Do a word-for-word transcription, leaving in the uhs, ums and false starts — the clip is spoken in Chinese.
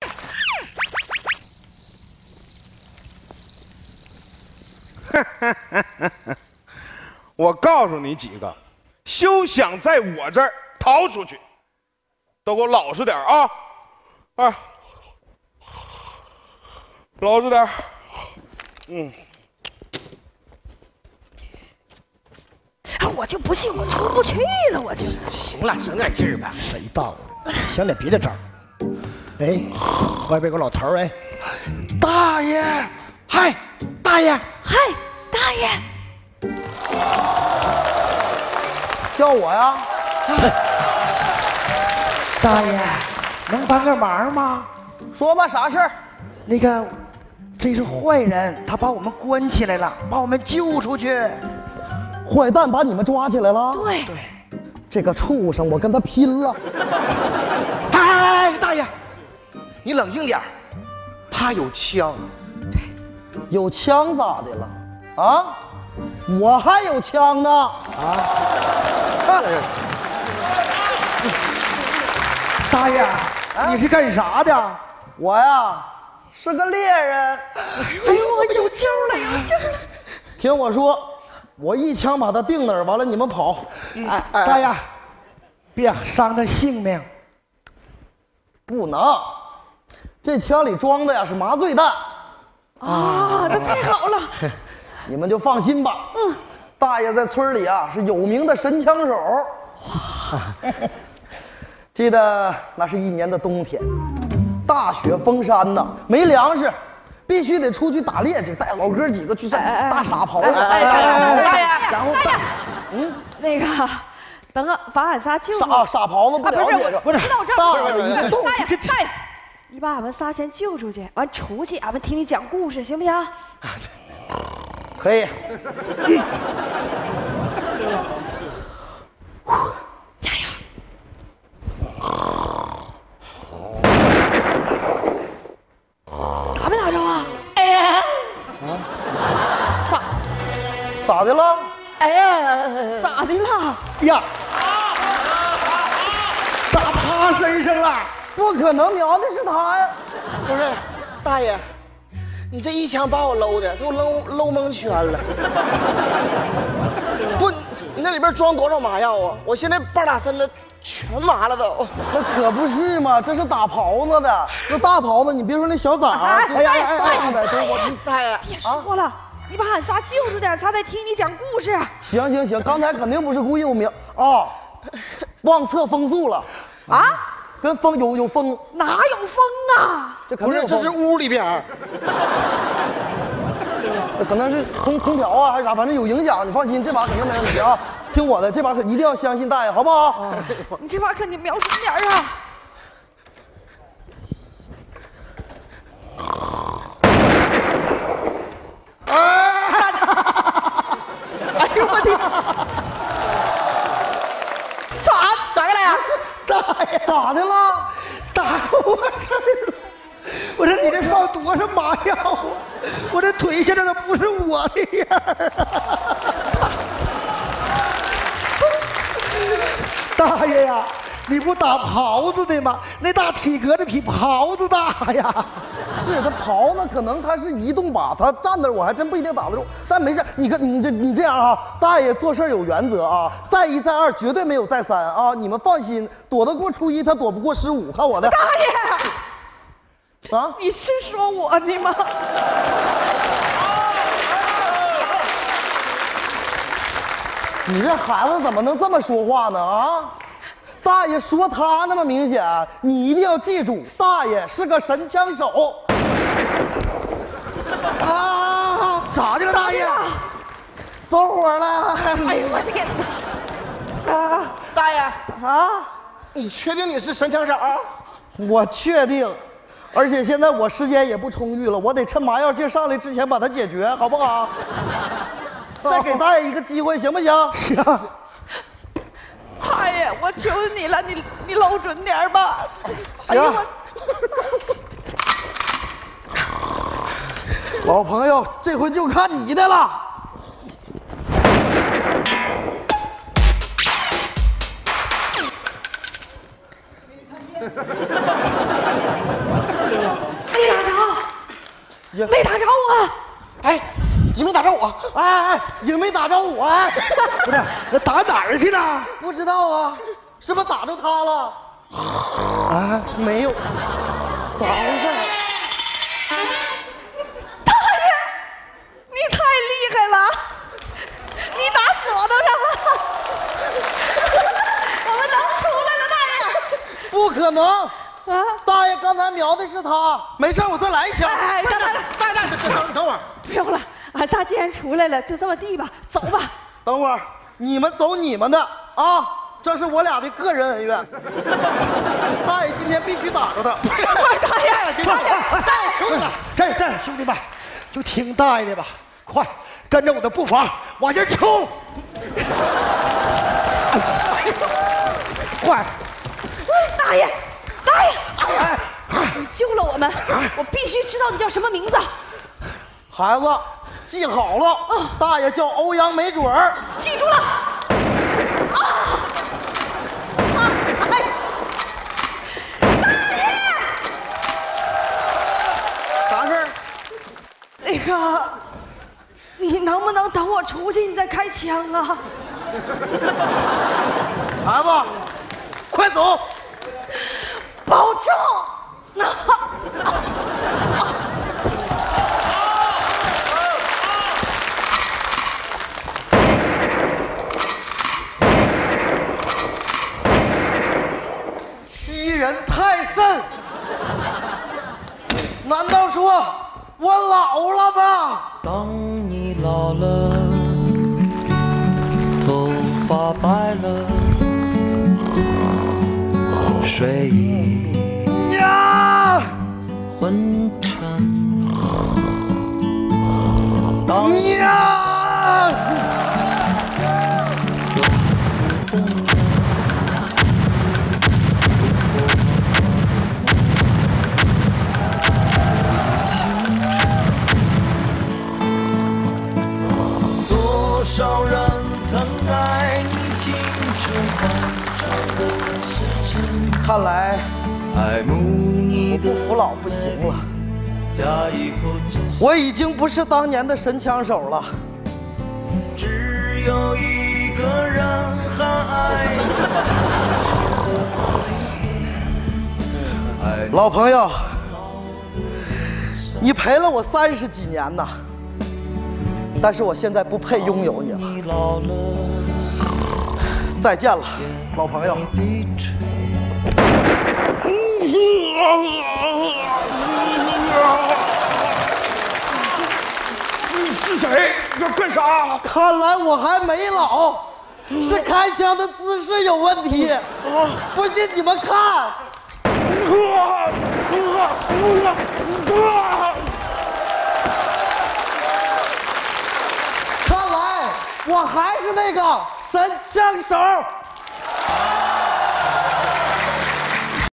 我告诉你几个，休想在我这儿逃出去，都给我老实点啊！啊，老实点。嗯。 我就不信我出不去了，我就。 行了，省点劲儿吧。 谁到了？想点别的招儿。哎，外边有个老头儿，哎，大爷，嗨，大爷， 嗨，大爷， 叫我呀？大爷，能帮个忙吗？说吧，啥事儿？那个，这是坏人，他把我们关起来了，把我们救出去。坏蛋把你们抓起来了？ 对对，这个畜生，我跟他拼了！哎，大爷，你冷静点，他有枪。有枪咋的了？啊，我还有枪呢！啊，大爷，你是干啥的？我呀，是个猎人。 哎呦，我有救了，有救了！ 听我说。我一枪把他定那儿，完了你们跑。哎哎，大爷，别伤他性命。不能，这枪里装的呀是麻醉弹。 啊，那太好了。 你们就放心吧。嗯，大爷在村里啊是有名的神枪手。记得那是一年的冬天，大雪封山呐，没粮食。必须得出去打猎去，带老哥几个去上大傻狍子。 哎，大爷， 然后大，嗯， 那个，等把俺仨救出傻傻狍子不了解着， 不是，知道我这大了一个洞。 大爷，大爷，你把俺们仨先救出去，完出去俺们听你讲故事，行不行？ 可以。 加油！打没打着啊？哎呀！咋？ 咋的了？ 哎呀！咋的了？ 呀！打他身上了？不可能，瞄的是他呀！ 不是，大爷，你这一枪把我搂的都搂搂蒙圈了。不，你那里边装多少麻药啊？我现在半拉身子全麻了都。 那可不是嘛，这是打狍子的，那大狍子，你别说那小崽儿， 哎呀哎大的，都我大爷， 别说了，你把俺仨救出点，仨再听你讲故事。 行行行，刚才肯定不是故意，我明啊，忘测风速了啊， 跟风有有风， 哪有风啊？ 这肯定有风， 这是屋里边， 这可能是空空调啊还是啥，反正有影响，你放心，这把肯定没问题啊。听我的，这把可一定要相信大爷，好不好？ 你这把可你瞄准点啊！哎呦我的！咋咋的了呀？ 大爷咋的了？打我这儿了！我说你这放多少麻药啊？我这腿现在都不是我的样儿。大爷呀，你不打狍子的吗？那大体格子比狍子大呀。是他狍子可能他是移动靶，他站那儿我还真不一定打得住。但没事，你看你这你这样啊，大爷做事有原则啊，再一再二绝对没有再三啊，你们放心，躲得过初一，他躲不过十五，看我的。 大爷，啊，你是说我呢吗？ 你这孩子怎么能这么说话呢？啊，大爷说他那么明显，你一定要记住，大爷是个神枪手。啊，咋的了，大爷？走火了！ 哎呦我天哪！ 啊，大爷啊， 你确定你是神枪手？ 我确定，而且现在我时间也不充裕了，我得趁麻药劲上来之前把它解决，好不好？再给大爷一个机会，行不行？行。 大爷，我求求你了，你你搂准点吧。 行。哎、老朋友，这回就看你的了。 也没打着我。 哎，你没打着我，哎哎哎，也没打着我，哎， 不是，那打哪儿去了？ 不知道啊，是不是打着他了？ 啊， 没有，咋回事？ 大爷，你太厉害了，你打死我头上了，我们能出来了，大爷。 不可能！ 啊， 大爷刚才瞄的是他，没事，我再来一枪。 哎， 大爷， 大爷大爷，大爷，等等等会儿， 不用了，俺仨既然出来了，就这么地吧，走吧。 等会儿，你们走你们的啊，这是我俩的个人恩怨。大爷今天必须打着他。 大爷，大爷， 大爷，兄弟， 这这兄弟们，就听大爷的吧，快跟着我的步伐往前冲！快！ 大爷，大爷， 哎你救了我们，我必须知道你叫什么名字。 孩子，记好了， 嗯大爷叫欧阳没准儿。 记住了。啊！啊！哎！大爷！ 啥事儿？ 那个，你能不能等我出去，你再开枪啊？ 孩子，快走！ 保重！啊！ 欺人太甚！难道说我老了吗？ 当你老了，头发白了，睡意呀！ 昏沉。当你呀！ 多少人曾爱你青春欢笑的时辰， 看来爱慕你我的不服老不行了， 假意或真心， 我已经不是当年的神枪手了。 只有一个人还爱你。 老朋友，你陪了我三十几年呐，但是我现在不配拥有你了。 你老了， 再见了，老朋友。 低垂。 你是谁？要干啥？ 看来我还没老，是开枪的姿势有问题。不信你们看。看来我还是那个神枪手。